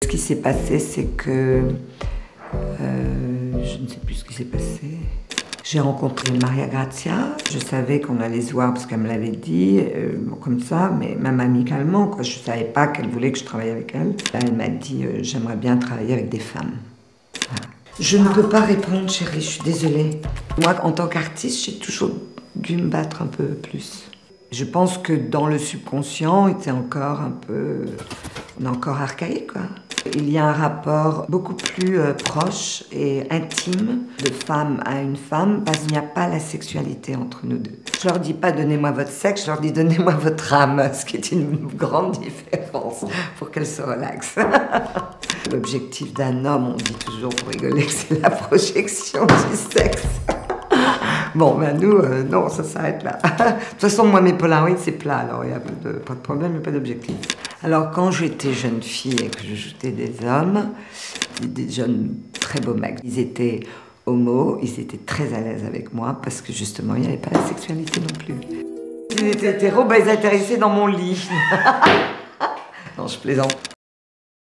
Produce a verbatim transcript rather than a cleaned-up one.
Ce qui s'est passé, c'est que... Euh, je ne sais plus ce qui s'est passé. J'ai rencontré Maria Grazia. Je savais qu'on allait se voir parce qu'elle me l'avait dit, euh, comme ça, mais même amicalement, quoi. Je ne savais pas qu'elle voulait que je travaille avec elle. Là, elle m'a dit euh, j'aimerais bien travailler avec des femmes. Voilà. Je ne peux pas répondre, chérie, je suis désolée. Moi, en tant qu'artiste, j'ai toujours dû me battre un peu plus. Je pense que dans le subconscient, c'est encore un peu... On est encore archaïque, quoi. Il y a un rapport beaucoup plus euh, proche et intime de femme à une femme parce qu'il n'y a pas la sexualité entre nous deux. Je leur dis pas donnez-moi votre sexe, je leur dis donnez-moi votre âme, ce qui est une grande différence pour qu'elles se relaxent. L'objectif d'un homme, on dit toujours pour rigoler que c'est la projection du sexe. Bon, ben nous, euh, non, ça s'arrête là. De toute façon, moi, mes Polaroids, c'est plat, alors il n'y a pas de, pas de problème, il n'y a pas d'objectif. Alors, quand j'étais jeune fille et que je jouais des hommes, des jeunes très beaux mecs, ils étaient homo, ils étaient très à l'aise avec moi parce que justement, il n'y avait pas la sexualité non plus. Ils étaient hétéros, ben ils atterrissaient dans mon lit. Non, je plaisante.